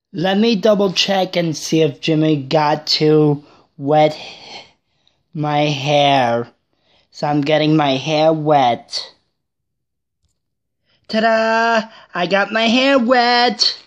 Let me double check and see if Jimmy got to wet my hair. So I'm getting my hair wet. Ta-da! I got my hair wet!